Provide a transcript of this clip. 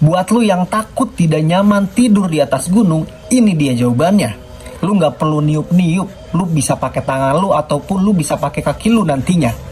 Buat lu yang takut tidak nyaman tidur di atas gunung, ini dia jawabannya. Lu nggak perlu niup-niup, lu bisa pakai tangan lu ataupun lu bisa pakai kaki lu nantinya.